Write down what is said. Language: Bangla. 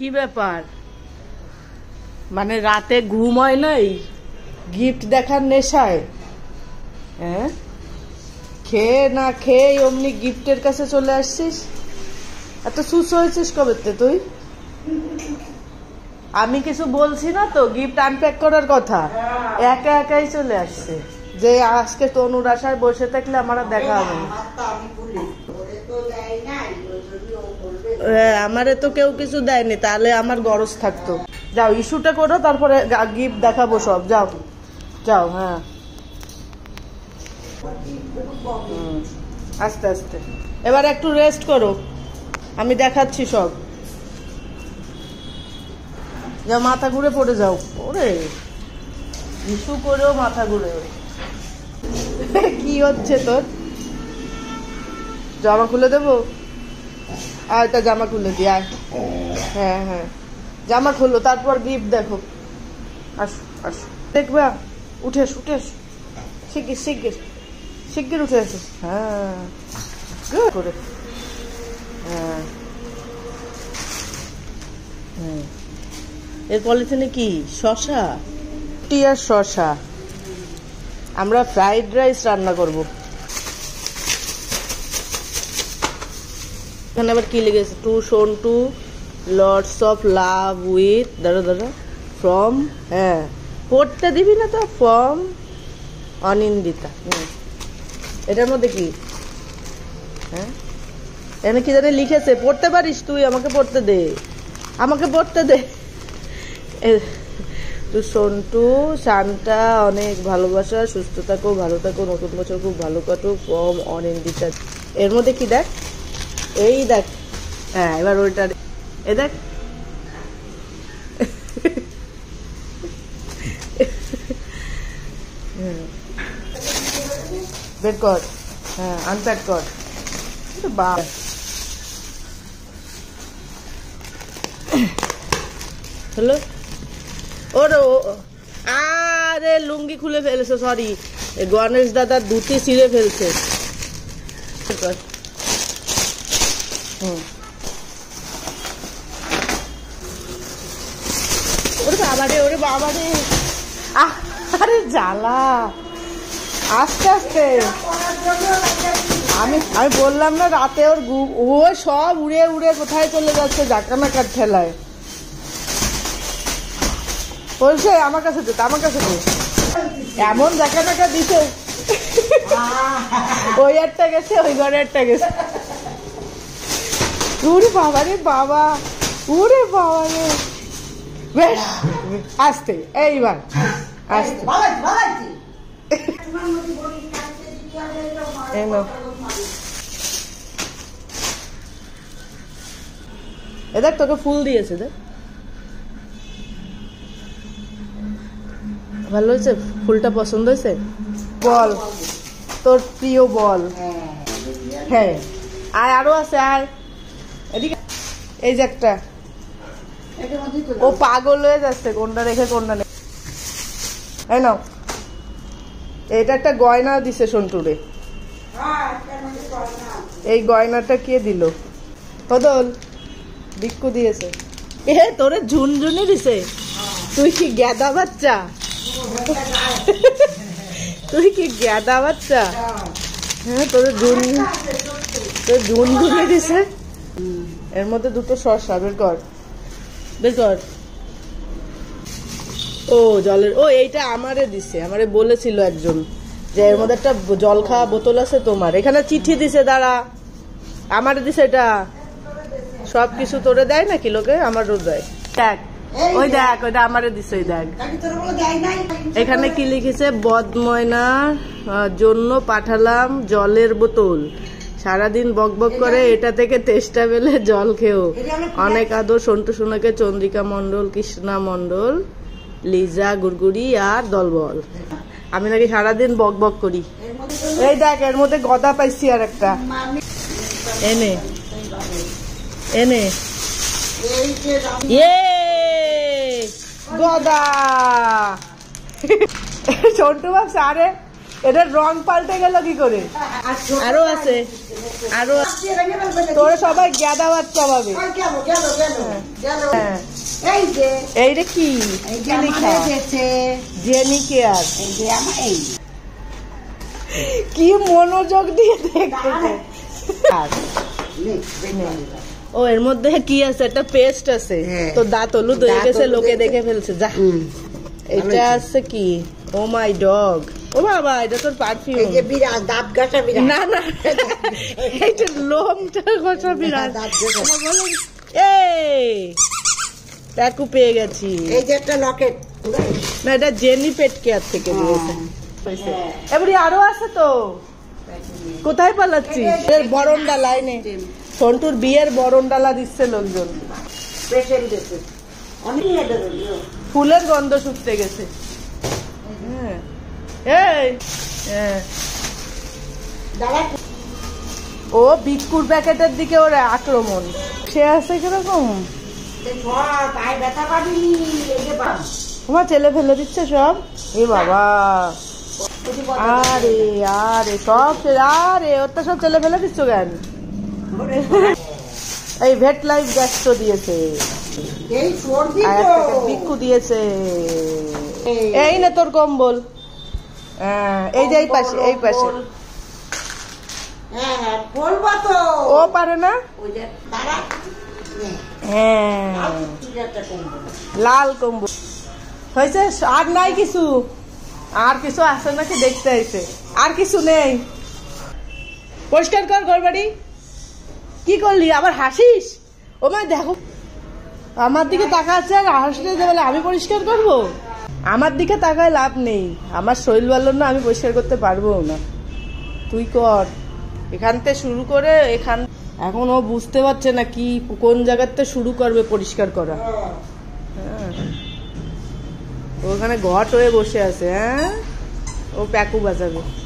কি ব্যাপার, মানে রাতে ঘুম হয় নাই গিফট দেখার নেশায়? হ্যাঁ, খেয়ে না খেয়ে অমনি গিফটের কাছে চলে আসছিস। এত সুস্থ হয়েছিস কবে তুই? আমি কিছু বলছি না তো, গিফট আনপ্যাক করার কথা, একা একাই চলে আসছে। যে আজকে তনুর আশায় বসে থাকলে আমার দেখা হবে না। আমারে তো কেউ কিছু দেয়নি, তাহলে আমার গরজ থাকতো। যাও ইস্যুটা করো, তারপরে গিফট দেখাবো সব। যাও যাও। হ্যাঁ, আস্তে আস্তে। এবার একটু রেস্ট করো, আমি দেখাচ্ছি সব। যাও, মাথা ঘুরে পড়ে যাও। ওরে ইস্যু করেও মাথা ঘুরে। কি হচ্ছে তোর? জামা খুলে দেবো? আর একটা জামা খুলে দি, আয়। হ্যাঁ হ্যাঁ, জামা খুলো, তারপর গিফট দেখো। আসো আসো, দেখবে। উঠে আস, উঠে আস, শিগগির শিগগির শিগগির উঠে আসো। হ্যাঁ করে। হ্যাঁ হ্যাঁ, এর পলিথিনে কি শসা? টিয়ার শসা। আমরা ফ্রাইড রাইস রান্না করব। এখানে আবার কি লেগেছে? To Shontu lots of love with দাঁড়া ফ্রম। হ্যাঁ, পড়তে দিবি না তো? ফ্রম অনিন্দিতা। এটার মধ্যে কি? হ্যাঁ, এখানে কি জানি লিখেছে, পড়তে পারিস তুই? আমাকে পড়তে দে, আমাকে পড়তে দে। টু সন্টু শান্তা অনেক ভালোবাসা, সুস্থ থাকো, ভালো থাকো, নতুন বছর খুব ভালো কাটুক, ফ্রম অনিন্দিতা। এর মধ্যে কি দেখ? এই দেখ। হ্যাঁ, এবার ওইটা এ দেখ। বের কর। হ্যাঁ, আনপ্যাক কর। বাহ, হ্যালো। ওরে আরে লুঙ্গি খুলে ফেলেছে, সরি, গণেশ দাদার ধুতি ছিঁড়ে ফেলছে। ওরে বাবারে, ওরে বাবারে, আরে জ্বালা। আস্তে আস্তে। আমি বললাম না রাতে ওর ও সব উড়ে উড়ে কোথায় চলে যাচ্ছে জাকানাকার ঠেলায়। বলছে আমার কাছে দে, আমার কাছে দে। এমন জাকানাকা দিছে, ওই একটা গেছে, ওই ঘরে একটা গেছে। উরে বাবারে বাবা, উরে বাবারে। বেশ আস্তে, এইবার আস্তে। এ দেখ, তোকে ফুল দিয়েছে, দেখ। ভালো হয়েছে? ফুলটা পছন্দ হয়েছে? বল তোর প্রিয় বল। হ্যাঁ, আয়, আরো আছে, আয় এদিকে। এই যে একটা, ও পাগল হয়ে যাচ্ছে, কোনটা রেখে কোনটা নেই। এই নাও, এটা একটা গয়না দিছে সন্টুরে। এই গয়নাটা কে দিল? কদল বিক্কু দিয়েছে। এ তোরে ঝুনঝুনি দিছে। তুই কি গ্যাদা বাচ্চা? তুই কি গ্যাদা বাচ্চা? হ্যাঁ, তোর ঝুনঝুনি দিছে। এর মধ্যে দুটো শসা, বের কর, বের কর। ও জলের, ও এইটা আমারে দিছে, আমারে বলেছিল একজন যে এর মধ্যে একটা জল খাওয়া বোতল আছে তোমার। এখানে চিঠি দিছে, দাঁড়া, আমারে দিছে এটা। সবকিছু তোরে দেয় নাকি লোকে? আমারও দেয়। দেখ, ওই দেখ, ওইটা আমারে দিছে, ওই দেখ। এখানে কি লিখেছে? বদময়নার জন্য পাঠালাম জলের বোতল, সারাদিন বকবক করে, এটা থেকে তেষ্টা পেলে জল খেও। অনেক আদর, সন্টু সোনাকে, চন্দ্রিকা মন্ডল, কৃষ্ণা মন্ডল, লিজা, গুড়গুড়ি আর দলবল। আমি নাকি সারাদিন বকবক করি। এই দেখ, এর মধ্যে গদা পাইছি আর একটা। এনে এনে গদা। সন্টু ভাবছে আরে এটার রং পাল্টে গেল কি করে? আরো আছে, আরো তোরা সবাই গ্যাদা বাচ্চা পাবে। এইটা কি জেনি কেয়ার, কি মনোযোগ দিয়ে দেখতেছে। ও এর মধ্যে কি আছে? একটা পেস্ট আছে, তো দাঁত হলুদ হয়ে গেছে, লোকে দেখে ফেলছে। যা, এটা আছে কি? ও মাই ডগ। ও বাবা, এটা তোর পারফিউম। দাঁত ঘষা বিড়াল। না না, এটা লোমটা ঘষা বিড়াল। এই প্যাকু পেয়ে গেছি। এই যে একটা লকেট, না এটা জেনি পেট কেয়ার থেকে দিয়েছে। এবারে আরো আছে তো, কোথায় পালাচ্ছিস? এর বরণডালা লাইনে সন্টুর বিয়ের বরণডালা দিচ্ছে লোকজন। ফুলের গন্ধ শুকতে গেছে। ও বিস্কুট প্যাকেটের দিকে ওর আক্রমণ। সে আছে কিরকম, তোমার ছেলে ফেলে দিচ্ছে সব। এ বাবা, আরে আরে সব, আরে ওটা সব ছেলে ফেলে দিচ্ছ কেন? এই ভেট লাইফ গ্যাস তো দিয়েছে, বিক্ষু দিয়েছে। এই না তোর কম্বল, এই যে এই পাশে, এই পাশে। ও পারে না। হ্যাঁ, লাল কম্বল হয়েছে। আর নাই কিছু, আর কিছু আছে নাকি দেখতে আইছে? আর কিছু নেই। পরিষ্কার কর ঘর বাড়ি। কি করলি আবার? হাসিস? ও মা দেখো, আমার দিকে তাকাচ্ছে আর হাসলে যে বলে আমি পরিষ্কার করব। আমার দিকে তাকায় লাভ নেই, আমার শরীর ভালো না, আমি পরিষ্কার করতে পারবো না। তুই কর এখান থেকে শুরু করে এখান। এখন ও বুঝতে পারছে না কি কোন জায়গাতে শুরু করবে পরিষ্কার করা। হ্যাঁ, ওখানে ঘট হয়ে বসে আছে। হ্যাঁ, ও প্যাকু বাজাবে।